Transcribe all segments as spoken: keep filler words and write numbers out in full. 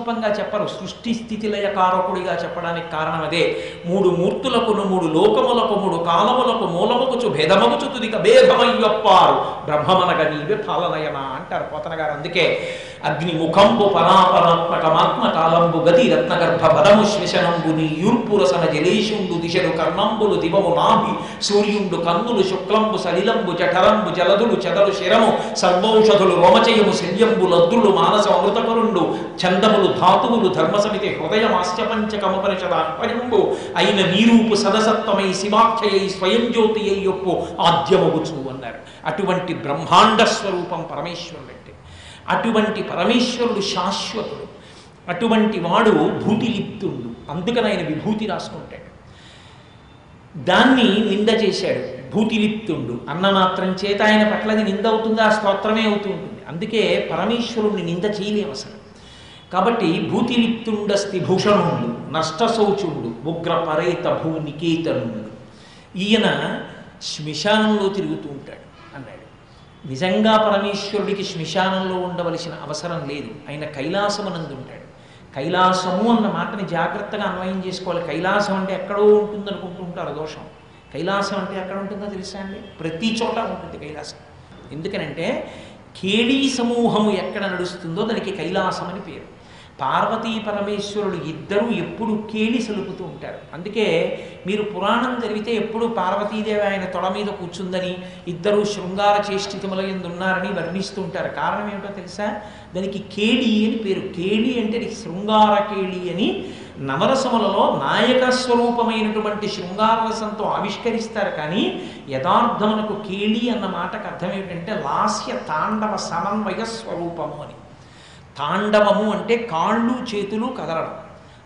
స్వరూపంగా చెప్పరు, సృష్టి స్థితి లయ కారకుడిగా చెప్పడానికి కారణం అదే. మూడు మూర్తులకును మూడు లోకములకు మూడు కాలములకు మూలముకుచు భేదమగుచు తుదిక భేదమయ్యొప్పారు బ్రహ్మమనగ నీవే పాలనయన అంటారు పోతన గారు. అందుకే అగ్నిముఖంబు పరాపరాత్మకమాత్మ కాలంబు గతి రత్నగర్భ పదము శ్వశనంబు నీ యూర్పురసన జలేషుండు దిశలు కర్ణంబులు దివము నాభి సూర్యుండు కన్నులు శుక్లంబు సలిలంబు జఠరంబు జలదులు చెదలు శిరము సర్వౌషధులు రోమచయము శల్యంబు లద్దులు మానస అమృతకరుండు చందములు ధాతువులు ధర్మసమితి హృదయమాస్యపంచకముపనిషదాహ్వయంబు అయిన నీరూపు సదసత్వమై శివాఖ్యయై స్వయం జ్యోతి అయ్యొప్పు ఆద్యమగుచు అన్నారు. అటువంటి బ్రహ్మాండ స్వరూపం పరమేశ్వరుడు అంటే. అటువంటి పరమేశ్వరుడు శాశ్వతుడు, అటువంటి వాడు భూతిలిప్తుండు. అందుకని ఆయన విభూతి రాసుకుంటాడు. దాన్ని నింద చేశాడు, భూతిలిప్తుండు అన్న మాత్రం చేత ఆయన పట్లది నింద అవుతుంది, ఆ స్తోత్రమే అవుతూ ఉంటుంది. అందుకే పరమేశ్వరుణ్ణి నింద చేయలేము అసలు. కాబట్టి భూతిలిప్తుండస్తి భూషణుండు నష్టశౌచుండు ఉగ్ర పరేత భూనికేతనుండు. ఈయన శ్మశానంలో తిరుగుతూ ఉంటాడు అన్నాడు. నిజంగా పరమేశ్వరుడికి శ్మశానంలో ఉండవలసిన అవసరం లేదు, ఆయన కైలాసమనందు ఉంటాడు. కైలాసము అన్న మాటని జాగ్రత్తగా అన్వయం చేసుకోవాలి. కైలాసం అంటే ఎక్కడో ఉంటుంది అనుకుంటుంటారు, దోషం. కైలాసం అంటే ఎక్కడ ఉంటుందో తెలుసా అండి? ప్రతి చోట ఉంటుంది కైలాసం. ఎందుకనంటే కేళీ సమూహము ఎక్కడ నడుస్తుందో దానికి కైలాసం అని పేరు. పార్వతీ పరమేశ్వరుడు ఇద్దరూ ఎప్పుడు కేళి సలుపుతూ ఉంటారు. అందుకే మీరు పురాణం చదివితే ఎప్పుడు పార్వతీదేవి ఆయన తొడ మీద కూర్చుందని, ఇద్దరు శృంగార చేష్టితముల యందు ఉన్నారని వర్ణిస్తూ ఉంటారు. కారణం ఏమిటో తెలుసా? దానికి కేళి అని పేరు. కేళి అంటే శృంగార కేళి అని నవరసములలో నాయక స్వరూపమైనటువంటి శృంగార రసంతో ఆవిష్కరిస్తారు. కానీ యథార్థమునకు కేళి అన్న మాటకు అర్థం ఏమిటంటే లాస్య తాండవ సమన్వయ స్వరూపము అని. తాండవము అంటే కాళ్ళు చేతులు కదలడం,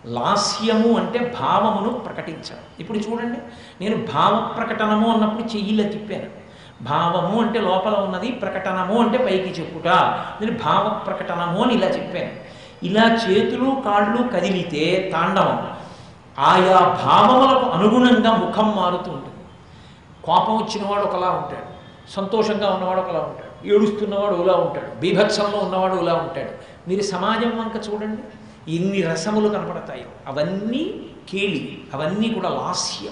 లాస్యము అంటే భావమును ప్రకటించడం. ఇప్పుడు చూడండి, నేను భావ ప్రకటనము అన్నప్పుడు చెయ్యిలా తిప్పాను. భావము అంటే లోపల ఉన్నది, ప్రకటనము అంటే పైకి చెప్పుట. నేను భావ ప్రకటనము అని ఇలా చెప్పాను. ఇలా చేతులు కాళ్ళు కదిలితే తాండవం. ఆయా భావములకు అనుగుణంగా ముఖం మారుతూ ఉంటుంది. కోపం వచ్చినవాడు ఒకలా ఉంటాడు, సంతోషంగా ఉన్నవాడు ఒకలా ఉంటాడు, ఏడుస్తున్నవాడు ఇలా ఉంటాడు, బీభత్సంలో ఉన్నవాడు ఇలా ఉంటాడు. మీరు సమాజం వంక చూడండి, ఎన్ని రసములు కనపడతాయో అవన్నీ కేళి, అవన్నీ కూడా లాస్యం.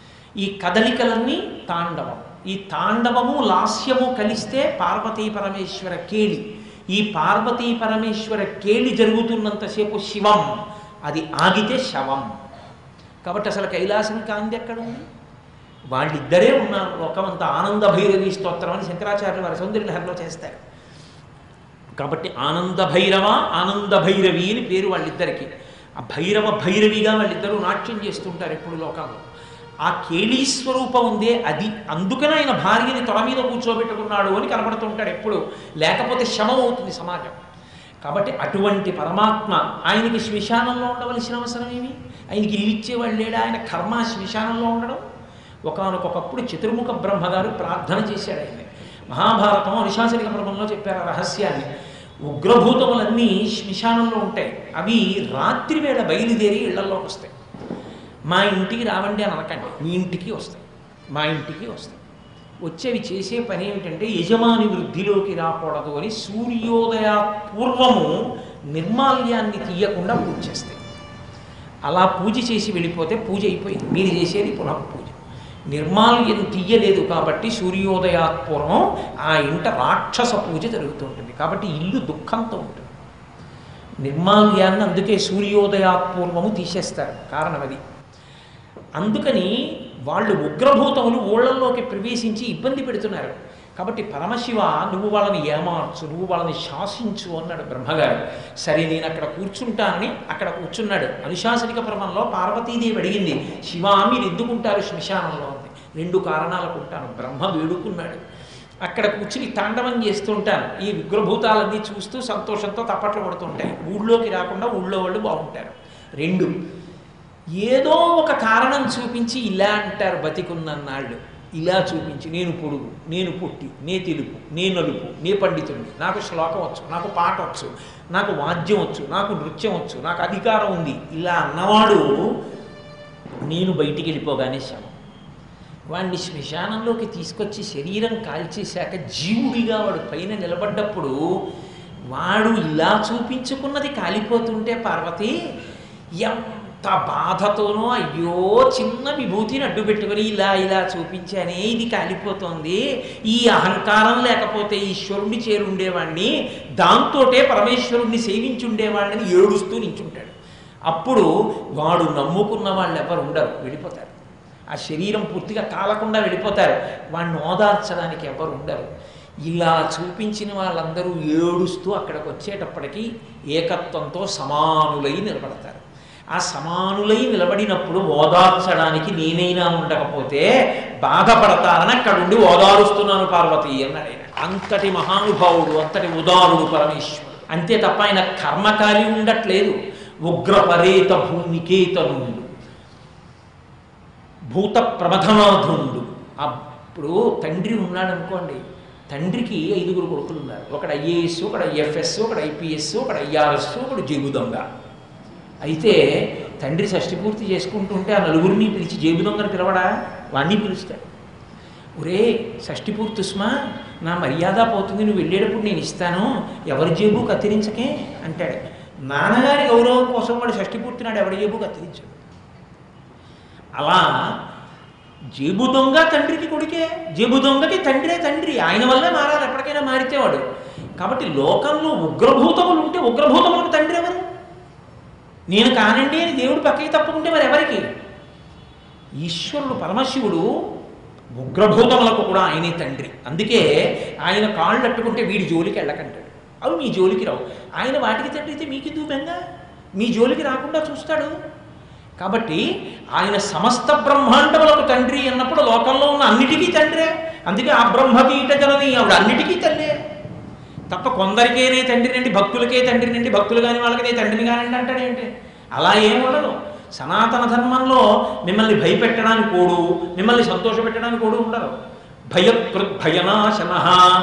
ఈ కదలికలన్నీ తాండవం. ఈ తాండవము లాస్యము కలిస్తే పార్వతీ పరమేశ్వర కేళి. ఈ పార్వతీ పరమేశ్వర కేళి జరుగుతున్నంతసేపు శివం, అది ఆగితే శవం. కాబట్టి అసలు కైలాసం కాంతి ఎక్కడ ఉంది? వాళ్ళిద్దరే ఉన్నారు. లోకమంతా ఆనంద భైరవి స్తోత్రం అని శంకరాచార్యులు వారి సౌందర్యలహరిలో చేస్తారు. కాబట్టి ఆనంద భైరవ ఆనంద భైరవి అని పేరు వాళ్ళిద్దరికి. ఆ భైరవ భైరవిగా వాళ్ళిద్దరూ నాట్యం చేస్తుంటారు ఎప్పుడు లోకంలో. ఆ కేళీస్వరూపం ఉందే అది, అందుకని ఆయన భార్యని తొడ మీద కూర్చోబెట్టుకున్నాడు అని కనపడుతుంటాడు ఎప్పుడు. లేకపోతే శమం అవుతుంది సమాజం. కాబట్టి అటువంటి పరమాత్మ ఆయనకి శ్మశానంలో ఉండవలసిన అవసరం ఏమి? ఆయనకి ఇల్లు ఇచ్చేవాళ్ళు లేడా? ఆయన కర్మ శ్మశానంలో ఉండడం. ఒకానొకప్పుడు చతుర్ముఖ బ్రహ్మగారు ప్రార్థన చేశాడు. ఆయన మహాభారతం అనుశాసనిక పర్వంలో చెప్పారు ఆ రహస్యాన్ని. ఉగ్రభూతములన్నీ శ్మశానంలో ఉంటాయి. అవి రాత్రి వేళ బయలుదేరి ఇళ్లలోకి వస్తాయి. మా ఇంటికి రావండి అని అనకండి, మీ ఇంటికి వస్తాయి, మా ఇంటికి వస్తాయి. వచ్చేవి చేసే పని ఏమిటంటే యజమాని వృద్ధిలోకి రాకూడదు అని సూర్యోదయ పూర్వము నిర్మాల్యాన్ని తీయకుండా పూజ చేస్తాయి. అలా పూజ చేసి వెళ్ళిపోతే పూజ అయిపోయింది. మీరు చేసేది పునః పూజ. నిర్మాల్యం తీయలేదు కాబట్టి సూర్యోదయాత్పూర్వం ఆ ఇంట రాక్షస పూజ జరుగుతుంటుంది. కాబట్టి ఇల్లు దుఃఖంతో ఉంటుంది. నిర్మాల్యాన్ని అందుకే సూర్యోదయాత్పూర్వము తీసేస్తారు, కారణం అది. అందుకని వాళ్ళు ఉగ్రభూతములు ఊళ్ళల్లోకి ప్రవేశించి ఇబ్బంది పెడుతున్నారు. కాబట్టి పరమశివ నువ్వు వాళ్ళని ఏమార్చు, నువ్వు వాళ్ళని శాసించు అన్నాడు బ్రహ్మగారు. సరే నేను అక్కడ కూర్చుంటానని అక్కడ కూర్చున్నాడు. అనుశాసనిక పర్వంలో పార్వతీదేవి అడిగింది, శివ మీరు ఎందుకుంటారు శ్మశానంలో ఉంది? రెండు కారణాలకు ఉంటాను. బ్రహ్మ వేడుకున్నాడు, అక్కడ కూర్చుని తాండవం చేస్తుంటాను, ఈ ఉగ్రభూతాలన్నీ చూస్తూ సంతోషంతో తప్పట్లు పడుతుంటాయి, ఊళ్ళోకి రాకుండా ఊళ్ళో వాళ్ళు బాగుంటారు. రెండు, ఏదో ఒక కారణం చూపించి ఇలా అంటారు బతికున్నన్నాళ్ళు. ఇలా చూపించి నేను పొడుగు, నేను పుట్టి, నే తెలుపు, నే నలుపు, నే పండితుడిని, నాకు శ్లోకం వచ్చు, నాకు పాట వచ్చు, నాకు వాద్యం వచ్చు, నాకు నృత్యం వచ్చు, నాకు అధికారం ఉంది, ఇలా అన్నవాడు నేను బయటికి వెళ్ళిపోగానే శవం. వాడిని శ్మశానంలోకి తీసుకొచ్చి శరీరం కాల్చేశాక జీవుడిగా వాడు పైన నిలబడ్డప్పుడు వాడు ఇలా చూపించుకున్నది కాలిపోతుంటే పార్వతి ఎంత బాధతోనో, అయ్యో చిన్న విభూతిని అడ్డు పెట్టుకొని ఇలా ఇలా చూపించానే ఇది కాలిపోతోంది, ఈ అహంకారం లేకపోతే ఈశ్వరుణ్ణి చేరుండేవాణ్ణి, దాంతోటే పరమేశ్వరుణ్ణి సేవించి ఉండేవాడిని ఏడుస్తూ నించుంటాడు. అప్పుడు వాడు నమ్ముకున్న వాళ్ళు ఎవరు ఉండరు, వెళ్ళిపోతారు. ఆ శరీరం పూర్తిగా కాలకుండా వెళ్ళిపోతారు. వాడిని ఓదార్చడానికి ఎవరు ఉండరు. ఇలా చూపించిన వాళ్ళందరూ ఏడుస్తూ అక్కడికి వచ్చేటప్పటికీ ఏకత్వంతో సమానులై నిలబడతారు. ఆ సమానులై నిలబడినప్పుడు ఓదార్చడానికి నేనైనా ఉండకపోతే బాధపడతారని అక్కడుండి ఓదారుస్తున్నాను పార్వతి అన్నాడు ఆయన. అంతటి మహానుభావుడు, అంతటి ఉదారుడు పరమేశ్వరుడు. అంతే తప్ప ఆయన కర్మకారి ఉండట్లేదు. ఉగ్రపరేత భూమికేతనుండు, భూత ప్రమథనాథుండు. అప్పుడు తండ్రి ఉన్నాడు అనుకోండి, తండ్రికి ఐదుగురు కొడుకులు ఉన్నారు. ఒకడు ఐఏఎస్, ఒకడు ఐఎఫ్ఎస్, ఒకడు ఐపీఎస్, ఒకడు ఐఆర్ఎస్, ఒకడు జేబు దొంగ. అయితే తండ్రి షష్ఠి పూర్తి చేసుకుంటుంటే ఆ నలుగురిని పిలిచి జేబు దొంగని పిలవడా, వాణ్ణి పిలుస్తాడు. ఒరే షష్ఠి పూర్తి ఉస్మా, నా మర్యాద పోతుంది, నువ్వు వెళ్ళేటప్పుడు నేను ఇస్తాను, ఎవరి జేబు కత్తిరించకే అంటాడు. నాన్నగారి గౌరవం కోసం వాడు షష్ఠి పూర్తి నాడు ఎవరి జేబు కత్తిరించాడు. అలా జేబు దొంగ తండ్రికి కొడుకే, జేబు దొంగకి తండ్రే తండ్రి, ఆయన వల్లే మారాలి, ఎప్పటికైనా మారితే వాడు. కాబట్టి లోకంలో ఉగ్రభూతములు ఉంటే ఉగ్రభూతములకు తండ్రి ఎవరు? నేను కానండి అని దేవుడు పక్కకి తప్పుకుంటే మరి ఎవరికి? ఈశ్వరుడు పరమశివుడు ఉగ్రభూతములకు కూడా ఆయనే తండ్రి. అందుకే ఆయన కాళ్ళు అట్టుకుంటే వీడి జోలికి వెళ్ళకంటాడు, అవి మీ జోలికి రావు. ఆయన వాటికి తండ్రి అయితే మీకు దూపంగా మీ జోలికి రాకుండా చూస్తాడు. కాబట్టి ఆయన సమస్త బ్రహ్మాండములకు తండ్రి అన్నప్పుడు లోకంలో ఉన్న అన్నిటికీ తండ్రే. అందుకే ఆ బ్రహ్మకీట జనని ఆవిడ అన్నిటికీ తల్లే తప్ప కొందరికేనే తండ్రి నుండి భక్తులకే తండ్రి నుండి భక్తులు కాని వాళ్ళకి తండ్రిని కానివ్వండి అంటాడేంటి? అలా ఏముండదు. సనాతన ధర్మంలో మిమ్మల్ని భయపెట్టడానికి కోడు, మిమ్మల్ని సంతోషపెట్టడానికి కోడు ఉండరు. భయకృత్ భయనాశన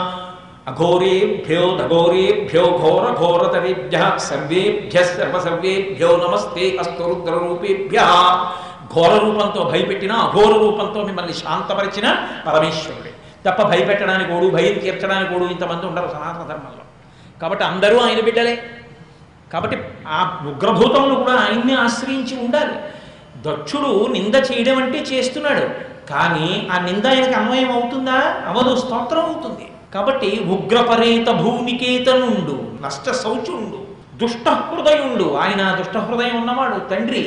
అఘోరేభ్యో దఘోరేభ్యో ఘోర ఘోరతరేభ్య సర్వేభ్య సర్వసర్వేభ్యో నమస్తే అస్తు రుద్రరూపేభ్య. ఘోర రూపంతో భయపెట్టిన, అఘోర రూపంతో మిమ్మల్ని శాంతపరిచిన పరమేశ్వరుడే తప్ప భయపెట్టడానికి కోడు, భయం తీర్చడానికి కోడు ఇంతమంది ఉండరు సనాతన ధర్మంలో. కాబట్టి అందరూ ఆయన బిడ్డలే. కాబట్టి ఆ ఉగ్రభూతములు కూడా ఆయన్ని ఆశ్రయించి ఉండాలి. దక్షుడు నింద చేయడం అంటే చేస్తున్నాడు, కానీ ఆ నింద ఆయనకు అన్వయం అవుతుందా? అవదు, స్తోత్రం అవుతుంది. కాబట్టి ఉగ్రపరేత భూమికేతనుండు, నష్ట శౌచుండు, దుష్టహృదయుండు. ఆయన దుష్టహృదయం ఉన్నవాడు తండ్రి,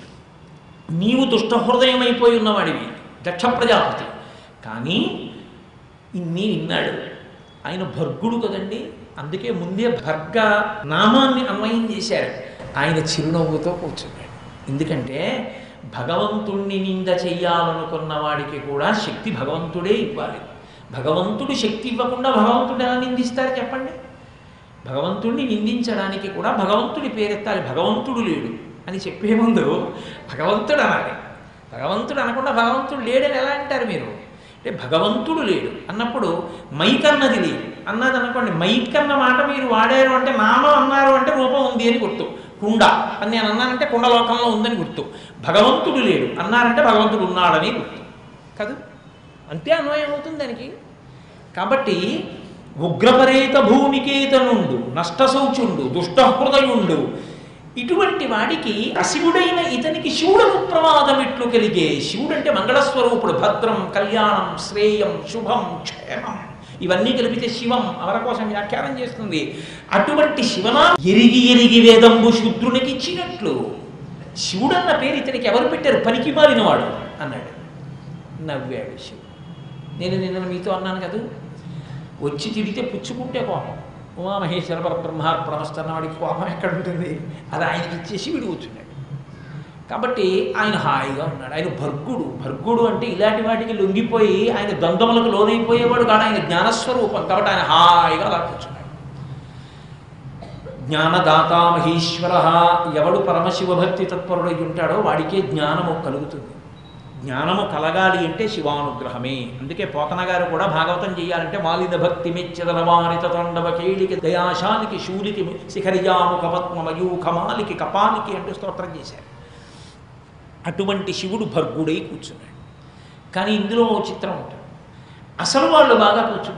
నీవు దుష్టహృదయం అయిపోయి ఉన్నవాడివి దక్ష ప్రజాపతి. కానీ ఇన్ని విన్నాడు. ఆయన భర్గుడు కదండి, అందుకే ముందే భర్గ నామాన్ని అన్వయం చేశారు. ఆయన చిరునవ్వుతో కూర్చున్నాడు. ఎందుకంటే భగవంతుణ్ణి నింద చెయ్యాలనుకున్న వాడికి కూడా శక్తి భగవంతుడే ఇవ్వాలి. భగవంతుడు శక్తి ఇవ్వకుండా భగవంతుడు ఎలా నిందిస్తారు చెప్పండి? భగవంతుడిని నిందించడానికి కూడా భగవంతుడి పేరెత్తాలి. భగవంతుడు లేడు అని చెప్పే ముందు భగవంతుడు అనాలి. భగవంతుడు అనకుండా భగవంతుడు లేడని ఎలా అంటారు మీరు? అంటే భగవంతుడు లేడు అన్నప్పుడు మైక్ అన్నది లేదు అన్నది అనుకోండి. మైక్ అన్న మాట మీరు వాడారు అంటే నామం అన్నారు అంటే రూపం ఉంది అని గుర్తు. కుండ అని నేను అన్నానంటే కుండలోకంలో ఉందని గుర్తు. భగవంతుడు లేడు అన్నారంటే భగవంతుడు ఉన్నాడని గుర్తు కాదు. అంతే అన్వయం అవుతుంది దానికి. కాబట్టి ఉగ్రపరేత భూమికేతనుండు, నష్టశౌచుండు, దుష్టహృదయుండు, ఇటువంటి వాడికి అశివుడైన ఇతనికి శివుడకు ప్రమాదం ఇట్లు కలిగే. శివుడు అంటే మంగళస్వరూపుడు. భద్రం, కళ్యాణం, శ్రేయం, శుభం, క్షేమం ఇవన్నీ కలిపితే శివం అవర కోసం వ్యాఖ్యానం చేస్తుంది. అటువంటి శివనా ఎరిగి ఎరిగి వేదంబు శూద్రునికి ఇచ్చినట్లు శివుడన్న పేరు ఇతనికి ఎవరు పెట్టారు? పనికి మారినవాడు అన్నాడు. నవ్వాడు శివుడు. నేను నిన్న మీతో అన్నాను కదా, వచ్చి తిరిగితే పుచ్చుకుంటే కోపం. ఉమామహేశ్వర పరబ్రహ్మార్పణమస్తన్న వాడికి కోపం ఎక్కడ ఉంటుంది? అది ఆయనకి ఇచ్చేసి వీడు కూర్చున్నాడు. కాబట్టి ఆయన హాయిగా ఉన్నాడు. ఆయన భర్గుడు. భర్గుడు అంటే ఇలాంటి వాటికి లొంగిపోయి ఆయన ద్వంద్వములకు లోనైపోయేవాడు కాదు. ఆయన జ్ఞానస్వరూపం. కాబట్టి ఆయన హాయిగా అలా కూర్చున్నాడు. జ్ఞానదాతా మహేశ్వర. ఎవడు పరమశివభక్తి తత్పరుడై ఉంటాడో వాడికే జ్ఞానము కలుగుతుంది. జ్ఞానము కలగాలి అంటే శివానుగ్రహమే. అందుకే పోతన గారు కూడా భాగవతం చేయాలంటే మాలిద భక్తి మెచ్చదనవానిత తాండవ కేళికి దయాశానికి శూలికి శిఖరియాముఖ పద్మమయూఖమాలికి కపాలికి అంటూ స్తోత్రం చేశారు. అటువంటి శివుడు భర్గుడై కూర్చున్నాడు. కానీ ఇందులో ఓ చిత్రం ఉంటుంది. అసలు వాళ్ళు బాగా కూర్చుంటారు.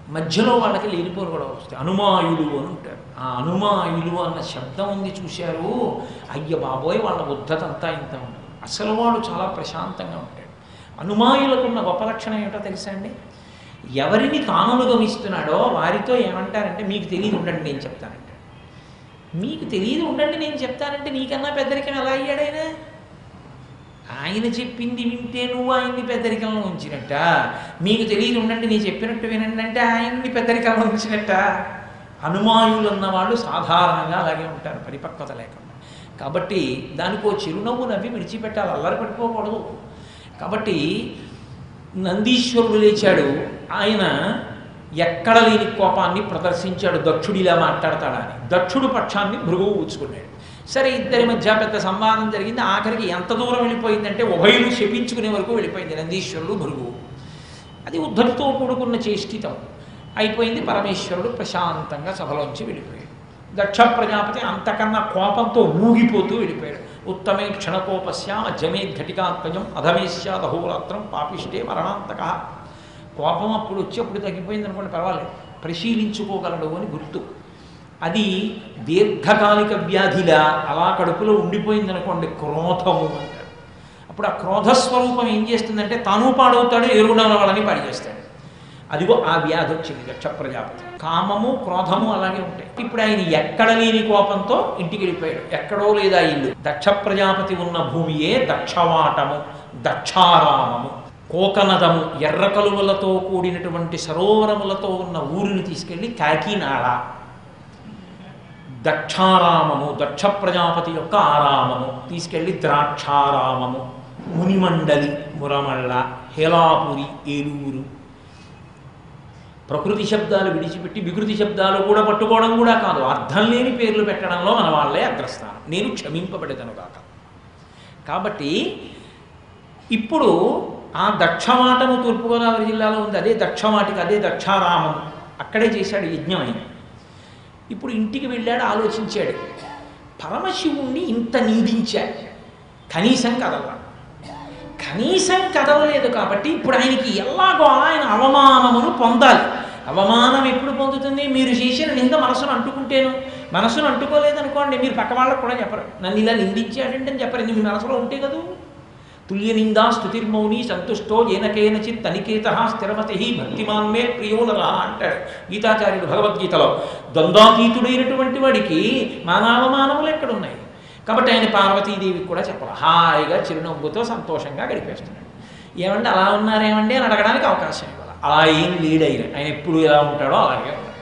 మధ్యలో వాళ్ళకి లేనిపోరు కూడా వస్తాయి. అనుమాయులు అని ఉంటారు. ఆ అనుమాయులు అన్న శబ్దం ఉంది చూశారు, అయ్య బాబోయ్ వాళ్ళ ఉద్ధత అంతా ఇంత ఉండదు. అసలు వాడు చాలా ప్రశాంతంగా ఉంటాడు. అనుమాయులకున్న గొప్ప లక్షణం ఏమిటో తెలుసా అండి? ఎవరిని తానుగమిస్తున్నాడో వారితో ఏమంటారంటే మీకు తెలియదు ఉండండి నేను చెప్తానంటే. మీకు తెలియదు ఉండండి నేను చెప్తానంటే నీకన్నా పెద్దరికం ఎలా అయ్యాడైనా? ఆయన చెప్పింది వింటే నువ్వు ఆయన్ని పెద్దరికంలో ఉంచినట్ట. మీకు తెలియదు ఉండండి నేను చెప్పినట్టు వినండి అంటే ఆయన్ని పెద్దరికంలో ఉంచినట్ట. అనుమాయులు అన్నవాళ్ళు సాధారణంగా అలాగే ఉంటారు, పరిపక్వత లేకుండా. కాబట్టి దానికో చిరునవ్వు నవ్వి విడిచిపెట్టాలి, అల్లరి పడిపోకూడదు. కాబట్టి నందీశ్వరుడు లేచాడు. ఆయన ఎక్కడ లేని కోపాన్ని ప్రదర్శించాడు. దక్షుడు ఇలా మాట్లాడతాడని దక్షుడు పక్షాన్ని భృగువు ఊచుకున్నాడు. సరే, ఇద్దరి మధ్య పెద్ద సంవాదం జరిగింది. ఆఖరికి ఎంత దూరం వెళ్ళిపోయిందంటే ఉభయులు శపించుకునే వరకు వెళ్ళిపోయింది నందీశ్వరుడు భృగువు. అది ఉద్ధతితో కూడుకున్న చేష్టితం అయిపోయింది. పరమేశ్వరుడు ప్రశాంతంగా సభలోంచి వెళ్ళిపోయాడు. దక్ష ప్రజాపతి అంతకన్నా కోపంతో ఊగిపోతూ వెళ్ళిపోయాడు. ఉత్తమే క్షణకోపస్యామ జమే ఘటికాత్మజం అధమేశ్యాదహోరాత్రం పాపిష్టే మరణాంతక. కోపం అప్పుడు వచ్చి అప్పుడు తగ్గిపోయింది అనుకోండి, పర్వాలేదు, పరిశీలించుకోగలడు అని గుర్తు. అది దీర్ఘకాలిక వ్యాధిలా అలా కడుపులో ఉండిపోయింది అనుకోండి, క్రోధము అంటారు. అప్పుడు ఆ క్రోధస్వరూపం ఏం చేస్తుందంటే తాను పాడవుతాడు, ఎరుగుండల వాళ్ళని పాడు చేస్తాడు. అదిగో ఆ వ్యాధి వచ్చింది దక్ష ప్రజాపతి. కామము క్రోధము అలాగే ఉంటాయి. ఇప్పుడు ఆయన ఎక్కడ లేని కోపంతో ఇంటికి వెళ్ళిపోయాడు. ఎక్కడో లేదా ఇల్లు. దక్ష ప్రజాపతి ఉన్న భూమియే దక్షవాటము, దక్షారామము, కోకనదము, ఎర్ర కలువలతో కూడినటువంటి సరోవరములతో ఉన్న ఊరిని తీసుకెళ్ళి కాకినాడ. దక్షారామము, దక్ష ప్రజాపతి యొక్క ఆరామము తీసుకెళ్ళి ద్రాక్షారామము, మునిమండలి మురమళ్ళ, హేలాపురి ఏలూరు. ప్రకృతి శబ్దాలు విడిచిపెట్టి వికృతి శబ్దాలు కూడా పట్టుకోవడం కూడా కాదు, అర్థం లేని పేర్లు పెట్టడంలో మన వాళ్ళే అగ్రస్థానం. నేను క్షమింపబడేదను కాక. కాబట్టి ఇప్పుడు ఆ దక్షవాటము తూర్పుగోదావరి జిల్లాలో ఉంది. అదే దక్షవాటికి, అదే దక్షారామము. అక్కడే చేశాడు యజ్ఞం ఆయన. ఇప్పుడు ఇంటికి వెళ్ళాడు, ఆలోచించాడు. పరమశివుణ్ణి ఇంత నిందించాడు, కనీసం కదలరా. కనీసం కదలలేదు కాబట్టి ఇప్పుడు ఆయనకి ఎలాగో ఆయన అవమానమును పొందాలి. అవమానం ఎప్పుడు పొందుతుంది? మీరు చేసిన నింద మనసును అంటుకుంటేను. మనసును అంటుకోలేదనుకోండి, మీరు పక్క వాళ్ళకు కూడా చెప్పరు. నన్ను ఇలా నిందించాడంటే అని చెప్పరు, మీ మనసులో ఉంటే కదా. తుల్య నిందా స్తుతిర్మౌని సంతుష్టో ఏనకేనచిత్ తనికేత స్థిరమతి భక్తిమాన్ మే ప్రియోనరా అంటాడు గీతాచార్యుడు భగవద్గీతలో. ద్వంద్వాతీతుడైనటువంటి వాడికి మానవమానములు ఎక్కడున్నాయి? కాబట్టి ఆయన పార్వతీదేవికి కూడా చెప్పాలి. హాయిగా చిరునవ్వుతో సంతోషంగా గడిపేస్తున్నాడు. ఏమంటే అలా ఉన్నారేమండి అని అడగడానికి అవకాశం ఇవ్వాలి. అలా ఏం లీడ్ అయిన ఆయన ఎప్పుడు ఎలా ఉంటాడో అలాగే ఉన్నాడు.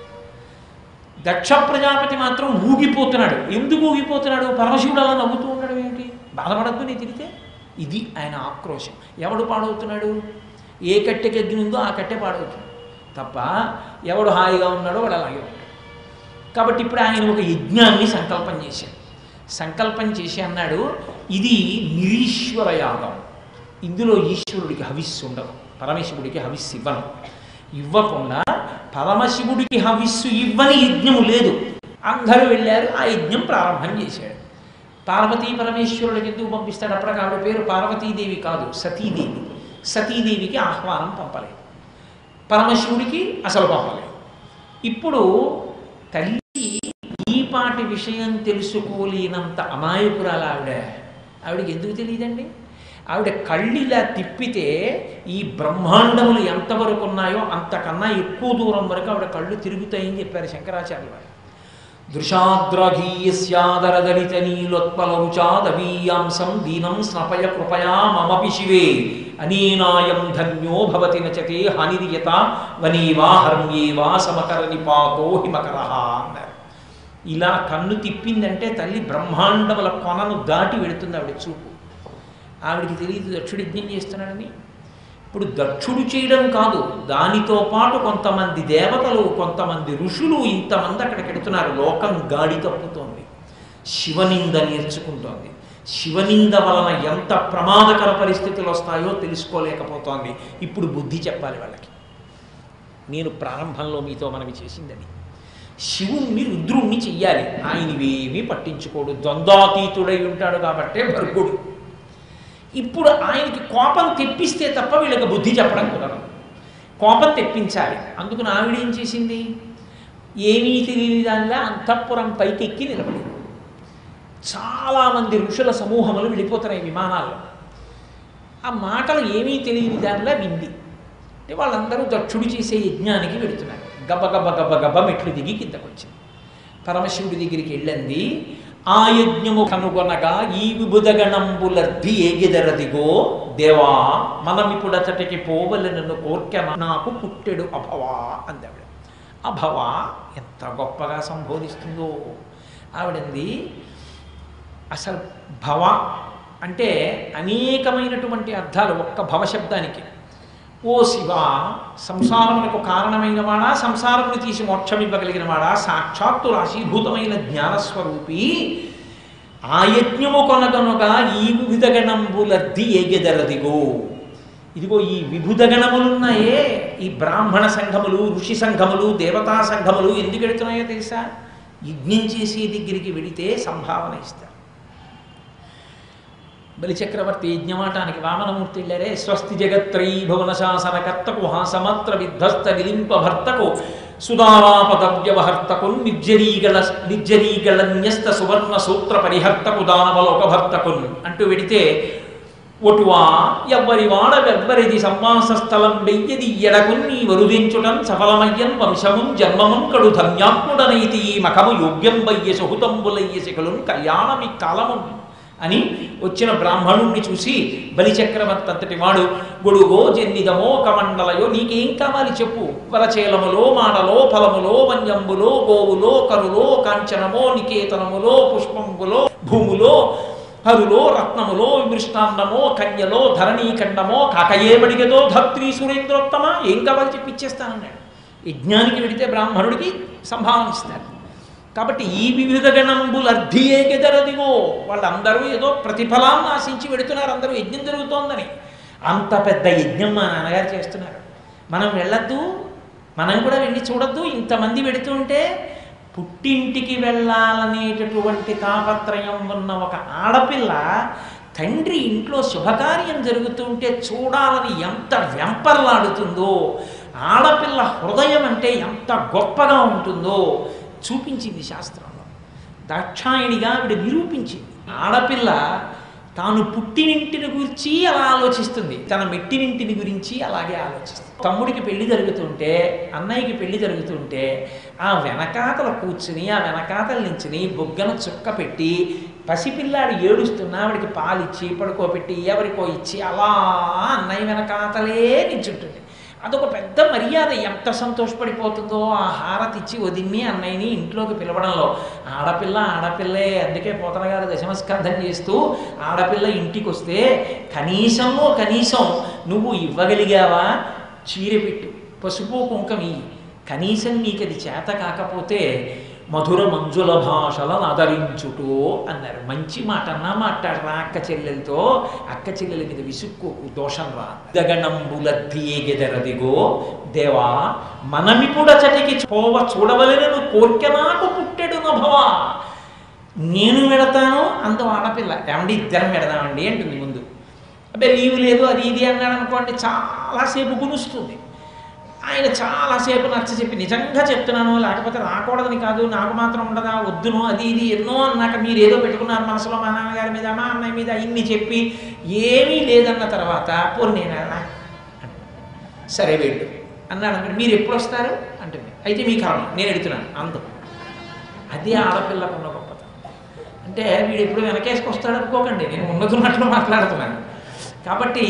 దక్ష ప్రజాపతి మాత్రం ఊగిపోతున్నాడు. ఎందుకు ఊగిపోతున్నాడు? పరమశివుడు అలా నవ్వుతూ ఉండడం ఏమిటి? బాధపడద్దు నీ తిరిగితే. ఇది ఆయన ఆక్రోశం. ఎవడు పాడవుతున్నాడు? ఏ కట్టెకి అగ్ని ఉందో ఆ కట్టె పాడవుతుంది తప్ప ఎవడు హాయిగా ఉన్నాడో వాడు అలాగే ఉంటాడు. కాబట్టి ఇప్పుడు ఆయన ఒక యజ్ఞాన్ని సంకల్పం చేశాడు. సంకల్పం చేసి అన్నాడు, ఇది నిరీశ్వర యాగం, ఇందులో ఈశ్వరుడికి హవిస్సు ఉండదు, పరమశివుడికి హవిస్సు ఇవ్వను. ఇవ్వకుండా పరమశివుడికి హవిస్సు ఇవ్వని యజ్ఞము లేదు. అందరూ వెళ్ళారు, ఆ యజ్ఞం ప్రారంభం చేశాడు. పార్వతీ పరమేశ్వరుడికి ఎందుకు పంపిస్తాడు? అప్పటికి ఆవిడ పేరు పార్వతీదేవి కాదు, సతీదేవి. సతీదేవికి ఆహ్వానం పంపలేదు, పరమశివుడికి అసలు పంపలేదు. ఇప్పుడు తల్లి ఈపాటి విషయం తెలుసుకోలేనంత అమాయకురాలు ఆవిడ. ఆవిడకి ఎందుకు తెలియదండి? ఆవిడ కళ్ళు ఇలా తిప్పితే ఈ బ్రహ్మాండములు ఎంతవరకు ఉన్నాయో అంతకన్నా ఎక్కువ దూరం వరకు ఆవిడ కళ్ళు తిరుగుతాయని చెప్పారు శంకరాచార్య వారు. దృశాద్రఘీయస్యాదరదలిత నీలోత్పలరుచాదవీయాంసం దీనం స్నపయ కృపయా మమపి శివే అనేనాయం ధన్యో భవతి నచతే హనిరియత వనేవా హర్మ్యేవా సమకర నిపాతో హిమకర అన్నారు. ఇలా కన్ను తిప్పిందంటే తల్లి బ్రహ్మాండముల కొనను దాటి వెళుతుంది ఆవిడ చూపు. ఆవిడికి తెలియదు దక్షుడు యజ్ఞం చేస్తున్నాడని. ఇప్పుడు దక్షుడు చేయడం కాదు, దానితో పాటు కొంతమంది దేవతలు, కొంతమంది ఋషులు, ఇంతమంది అక్కడికి వెళుతున్నారు. లోకం గాడి తప్పుతోంది, శివనింద నేర్చుకుంటోంది. శివనింద వలన ఎంత ప్రమాదకర పరిస్థితులు వస్తాయో తెలుసుకోలేకపోతోంది. ఇప్పుడు బుద్ధి చెప్పాలి వాళ్ళకి. నేను ప్రారంభంలో మీతో మనవి చేసిందని, శివుణ్ణి రుద్రుణ్ణి చెయ్యాలి. ఆయనవేమీ పట్టించుకోడు, ద్వంద్వాతీతుడై ఉంటాడు కాబట్టే భర్గుడు. ఇప్పుడు ఆయనకి కోపం తెప్పిస్తే తప్ప వీళ్ళకి బుద్ధి చెప్పడం కుదరదు. కోపం తెప్పించాలి. అందుకు ఆవిడ ఏం చేసింది? ఏమీ తెలియని దానిలా అంతఃపురం పైకెక్కి నిలబడింది. చాలామంది ఋషుల సమూహములు వెళ్ళిపోతున్నాయి విమానాల్లో. ఆ మాటలు ఏమీ తెలియని దానిలా వింది. అంటే వాళ్ళందరూ దక్షుడు చేసే యజ్ఞానికి వెళుతున్నారు. గబ గబ గబ గబ మెట్లు దిగి కిందకు వచ్చింది. పరమశివుడి దగ్గరికి వెళ్ళింది. ఆ యజ్ఞము కనుగొనగా ఈ విబుధగణంబులర్ధి ఏగిదరదిగో దేవా మనమిప్పుడతటికి పోవలనను కోర్కె నాకు పుట్టెడు అభవా అందావిడ. అభవా ఎంత గొప్పగా సంబోధిస్తుందో. ఆవిడంది అసలు భవ అంటే అనేకమైనటువంటి అర్థాలు ఒక్క భవశబ్దానికి. ఓ శివ, సంసారమునకు కారణమైన వాడా, సంసారమును తీసి మోక్షం ఇవ్వగలిగిన వాడా, సాక్షాత్తు రాశీభూతమైన జ్ఞానస్వరూపి, ఆ యజ్ఞము కొనగనుగా ఈ వివిధగణంబులర్ధి ఏగెదరదిగో. ఇదిగో ఈ విభుధగణములున్నాయే, ఈ బ్రాహ్మణ సంఘములు, ఋషి సంఘములు, దేవతా సంఘములు ఎందుకు వెళుతున్నాయో తెలుసా? యజ్ఞం చేసే దగ్గరికి వెళితే సంభావన ఇస్తారు. బలిచక్రవర్తి యజ్ఞమాటానికి వామనమూర్తి వెళ్ళారే. స్వస్తి జగత్రై భువన శాసనకర్తకు హాసమాత్ర విధ్వస్త విలింప భర్తకు సుధారాపదవ్యవహర్తకు నిర్జరీగళ నిర్జరీగళన్యస్త సువర్ణ సూత్ర పరిహర్తకు దానవలోక భర్తకున్ అంటూ వెడితే, ఒటువా ఎవ్వరి వాడవెవ్వరిది సంవాస స్థలం వెయ్యది ఎడకున్ని వరుదించుటం సఫలమయ్యన్ వంశముం జన్మముం కడు ధన్యాత్ముడనైతి మఖము యోగ్యం వయ్య సుహుతంబులయ్య శిఖలున్ కళ్యాణమి కాలము అని వచ్చిన బ్రాహ్మణుణ్ణి చూసి బలిచక్రవర్తి అంతటి వాడు, గొడుగో జన్నిదమో కమండలయో నీకేం కావాలి చెప్పు, వరచేలములో మాడలో ఫలములో వన్యంబులో గోవులో కరులో కాంచనమో నికేతనములో పుష్పంబులో భూములో హరులో రత్నములో విమృష్టాన్నమో కన్యలో ధరణీఖండమో కాకయేబడిగదో ధత్రీ సురేంద్రోత్తమ, ఏం కావాలి చెప్పి ఇచ్చేస్తానన్నాడు. యజ్ఞానికి వెడితే బ్రాహ్మణుడికి సంభావన ఇస్తారు. కాబట్టి ఈ వివిధ గణంబులు అర్ధియేగెదరదిగో, వాళ్ళందరూ ఏదో ప్రతిఫలాన్ని ఆశించి వెడుతున్నారు. అందరూ యజ్ఞం జరుగుతోందని. అంత పెద్ద యజ్ఞం మా నాన్నగారు చేస్తున్నారు, మనం వెళ్ళొద్దు, మనం కూడా వెళ్ళి చూడొద్దు. ఇంతమంది వెడుతుంటే పుట్టింటికి వెళ్ళాలనేటటువంటి తాపత్రయం ఉన్న ఒక ఆడపిల్ల తండ్రి ఇంట్లో శుభకార్యం జరుగుతుంటే చూడాలని ఎంత వెంపర్లాడుతుందో, ఆడపిల్ల హృదయం అంటే ఎంత గొప్పగా ఉంటుందో చూపించింది శాస్త్రంలో. దాక్షాయణిగా ఆవిడ నిరూపించింది. ఆడపిల్ల తాను పుట్టినింటిని గురించి అలా ఆలోచిస్తుంది, తన మెట్టినింటిని గురించి అలాగే ఆలోచిస్తుంది. తమ్ముడికి పెళ్లి జరుగుతుంటే, అన్నయ్యకి పెళ్లి జరుగుతుంటే ఆ వెనకాతల కూర్చుని ఆ వెనకాతల నుంచుని బొగ్గన చుక్క పెట్టి పసిపిల్లాడు ఏడుస్తున్నా ఆవిడికి పాలిచ్చి పడుకోబెట్టి ఎవరికో ఇచ్చి అలా అన్నయ్య వెనకాతలే నించుంటుంది. అదొక పెద్ద మర్యాద. ఎంత సంతోషపడిపోతుందో ఆ హారతి ఇచ్చి వదిన్ని అన్నయ్యని ఇంట్లోకి పిలవడంలో. ఆడపిల్ల ఆడపిల్లే. అందుకే పోతన గారు దశమస్కంధం చేస్తూ ఆడపిల్ల ఇంటికి వస్తే కనీసంలో కనీసం నువ్వు ఇవ్వగలిగావా, చీర పెట్టు, పసుపు కుంకం ఇయ్యి. కనీసం నీకు అది చేత కాకపోతే మధుర మంజుల భాషలను ఆదరించుటో అన్నారు. మంచి మాట అన్నా మాట్లాడరా అక్క చెల్లెలతో, అక్క చెల్లెల మీద విసుక్కోకు, దోషం రా. దగణంబులద్ది ఏగెదరదిగో దేవా మనమిపుడచటికి పోవ చూడవలెనను కోర్కె నాకు పుట్టెడు నభవా. నేను వెడతాను అంత ఆడపిల్ల, ఏమండి ఇద్దరం వెడదామండి అంటుంది ముందు. అబ్బే లీవు లేదు అది ఇది అన్నాడు అనుకోండి, చాలాసేపు గునుస్తుంది. ఆయన చాలాసేపు నచ్చ చెప్పి నిజంగా చెప్తున్నాను, లేకపోతే రాకూడదని కాదు, నాకు మాత్రం ఉండదా, వద్దును, అది ఇది ఎన్నో అన్నాక మీరు ఏదో పెట్టుకున్నారు మనసులో, మా నాన్నగారి మీద మా అన్నయ్య మీద ఇన్ని చెప్పి ఏమీ లేదన్న తర్వాత పోరు నేను సరే వెళ్ళు అన్నాడు అనుకోండి. మీరు ఎప్పుడు వస్తారు అంటుంది. అయితే మీ కారణం నేను ఎడుతున్నాను అంత. అదే ఆడపిల్లకున్న గొప్పతనం. అంటే వీడు ఎప్పుడు వెనకేసుకొస్తాడు అనుకోకండి, నేను ఉన్నతున్నట్లు మాట్లాడుతున్నాను. కాబట్టి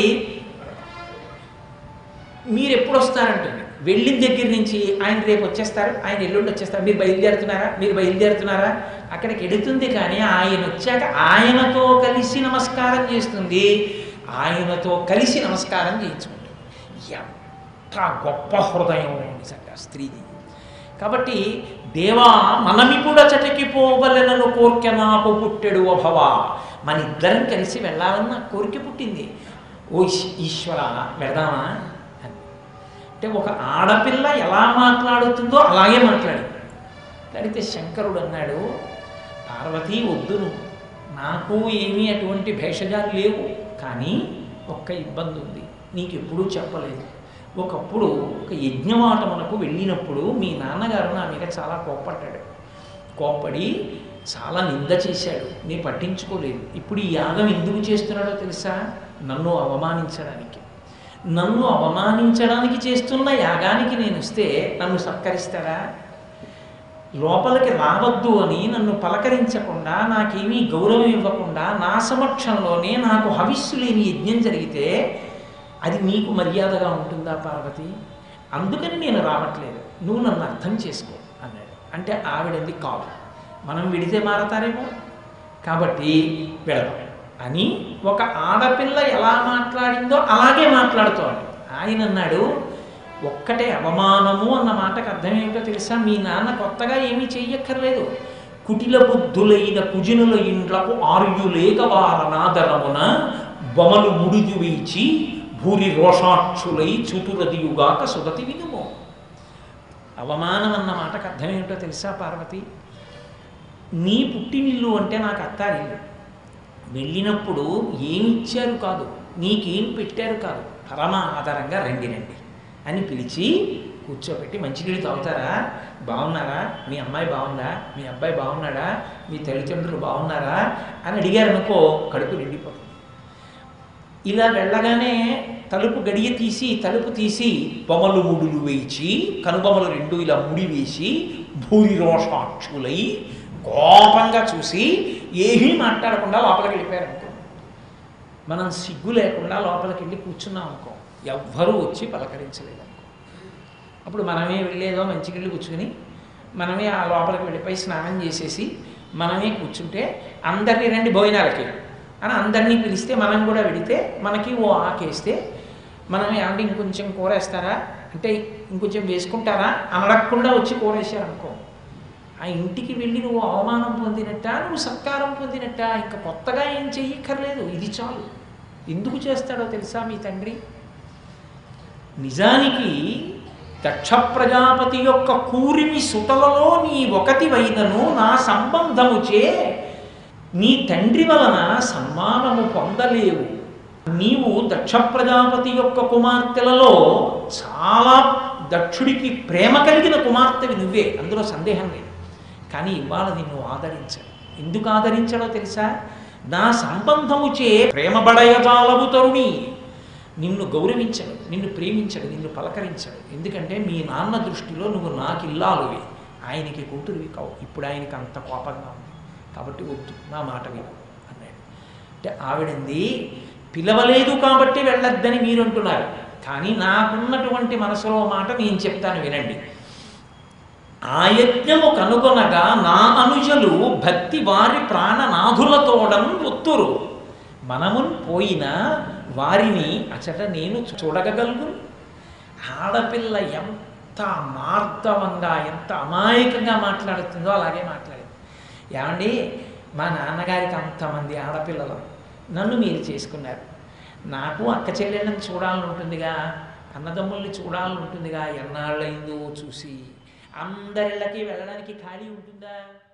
మీరు ఎప్పుడు వస్తారంటుంది. వెళ్ళిన దగ్గర నుంచి ఆయన రేపు వచ్చేస్తారు, ఆయన ఎల్లుండి వచ్చేస్తారు, మీరు బయలుదేరుతున్నారా మీరు బయలుదేరుతున్నారా అక్కడికి ఎడుతుంది. కానీ ఆయన వచ్చాక ఆయనతో కలిసి నమస్కారం చేస్తుంది, ఆయనతో కలిసి నమస్కారం చేయించుకుంటుంది. ఎంత గొప్ప హృదయం నిజంగా స్త్రీది. కాబట్టి దేవా మనమిపుడచటికి పోవలెనను కోర్కె నాకు పుట్టెడు అభవా. మన ఇద్దరం కలిసి వెళ్ళాలన్న కోరిక పుట్టింది. ఓ ఈశ్వర వెళదామా అంటే ఒక ఆడపిల్ల ఎలా మాట్లాడుతుందో అలాగే మాట్లాడింది. అడిగితే శంకరుడు అన్నాడు, పార్వతీ వద్దును, నాకు ఏమీ అటువంటి భేషజాలు లేవు, కానీ ఒక్క ఇబ్బంది ఉంది, నీకు ఎప్పుడూ చెప్పలేదు. ఒకప్పుడు ఒక యజ్ఞవాటమునకు వెళ్ళినప్పుడు మీ నాన్నగారు నా మీద చాలా కోప్పడ్డాడు. కోప్పడి చాలా నింద చేశాడు. నేను పట్టించుకోలేదు. ఇప్పుడు ఈ యాగం ఎందుకు చేస్తున్నాడో తెలుసా? నన్ను అవమానించడానికి. నన్ను అవమానించడానికి చేస్తున్న యాగానికి నేను వస్తే నన్ను సత్కరిస్తాడా? లోపలికి రావద్దు అని నన్ను పలకరించకుండా, నాకేమీ గౌరవం ఇవ్వకుండా, నా సమక్షంలోనే నాకు హవిస్సు లేని యజ్ఞం జరిగితే అది నీకు మర్యాదగా ఉంటుందా పార్వతి? అందుకని నేను రావట్లేదు, నువ్వు నన్ను అర్థం చేసుకో అన్నాడు. అంటే ఆవిడంది కాదు, మనం విడితే మారతారేమో, కాబట్టి వెళదాం అని ఒక ఆడపిల్ల ఎలా మాట్లాడిందో అలాగే మాట్లాడుతోంది. ఆయన అన్నాడు, ఒక్కటే అవమానము అన్న మాటకు అర్థం ఏమిటో తెలుసా? మీ నాన్న కొత్తగా ఏమీ చెయ్యక్కర్లేదు. కుటిల బుద్ధులైన కుజినుల ఇండ్లకు ఆర్యులేక వారనాదరమున బొమలు ముడిదు వీచి భూరి రోషాక్షులై చుతురదియుగాక సుగతి వినుము. అవమానం అన్న మాటకు అర్థం ఏమిటో తెలుసా పార్వతి? నీ పుట్టినిల్లు అంటే నాకు అత్తారిల్లు. వెళ్ళినప్పుడు ఏమిచ్చారు కాదు, నీకేం పెట్టారు కాదు, పరమ ఆధారంగా రండి రండి అని పిలిచి కూర్చోబెట్టి, మంచినీళ్ళు తాగుతారా, బాగున్నారా, మీ అమ్మాయి బాగుందా, మీ అబ్బాయి బాగున్నాడా, మీ తల్లిదండ్రులు బాగున్నారా అని అడిగారనుకో, కడుపు నిండిపోతుంది. ఇలా వెళ్ళగానే తలుపు గడియ తీసి తలుపు తీసి బొమ్మలు ముడులు వేయించి కనుబొమ్మలు రెండు ఇలా ముడి వేసి భూరి రోషాక్షులై కోపంగా చూసి ఏమీ మాట్లాడకుండా లోపలికి వెళ్ళిపోయారు అనుకో, మనం సిగ్గు లేకుండా లోపలికి వెళ్ళి కూర్చున్నాం అనుకో, ఎవ్వరూ వచ్చి పలకరించలేదు అనుకో, అప్పుడు మనమే వెళ్ళేదో మంచినీళ్ళు కూర్చుని మనమే ఆ లోపలికి వెళ్ళిపోయి స్నానం చేసేసి మనమే కూర్చుంటే అందరినీ రండి భోజనాలకి అని అందరినీ పిలిస్తే మనం కూడా వెళితే మనకి ఓ ఆకేస్తే మనమే అంటే ఇంకొంచెం కూర వేస్తారా అంటే ఇంకొంచెం వేసుకుంటారా అని అడగకుండా వచ్చి కూర వేసారనుకో, ఆ ఇంటికి వెళ్ళి నువ్వు అవమానం పొందినట్ట, నువ్వు సత్కారం పొందినట్ట, ఇంకా కొత్తగా ఏం చెయ్యక్కర్లేదు, ఇది చాలు. ఎందుకు చేస్తాడో తెలుసా మీ తండ్రి? నిజానికి దక్ష ప్రజాపతి యొక్క కూరిమి సుతలలో నీ ఒకటి వైనను నా సంబంధముచే నీ తండ్రి వలన సన్మానము పొందలేవు. నీవు దక్ష ప్రజాపతి యొక్క కుమార్తెలలో చాలా దక్షుడికి ప్రేమ కలిగిన కుమార్తెవి నువ్వే, అందులో సందేహం లేదు. కానీ ఇవాళ నిన్ను ఆదరించడు. ఎందుకు ఆదరించడో తెలుసా? నా సంబంధముచే ప్రేమబడయజాలవు తరుణి. నిన్ను గౌరవించడు, నిన్ను ప్రేమించడు, నిన్ను పలకరించడు. ఎందుకంటే మీ నాన్న దృష్టిలో నువ్వు నాకు ఇల్లాలువి, ఆయనకి కూతురువి కావు. ఇప్పుడు ఆయనకి అంత కోపంగా ఉంది, కాబట్టి వద్దు, నా మాట విను అన్నాడు. అంటే ఆవిడంది, పిలవలేదు కాబట్టి వెళ్ళొద్దని మీరు అంటున్నారు, కానీ నాకున్నటువంటి మనసులో మాట నేను చెప్తాను వినండి. ఆ యజ్ఞము కనుగొనగా నా అనుజలు భక్తి వారి ప్రాణనాథులతోడను ఒత్తురు. మనమున్ పోయిన వారిని అచట నేను చూడగలుగును. ఆడపిల్ల ఎంత మార్దవంగా ఎంత అమాయకంగా మాట్లాడుతుందో అలాగే మాట్లాడింది. ఏమండి, మా నాన్నగారికి అంతమంది ఆడపిల్లలు, నన్ను మీరు చేసుకున్నారు, నాకు అక్క చెల్లెళ్ళని చూడాలని ఉంటుందిగా, అన్నదమ్ముల్ని చూడాలని ఉంటుందిగా, ఎన్నాళ్ళైందో చూసి, అందరిళ్ళకి వెళ్ళడానికి ఖాళీ ఉంటుందా?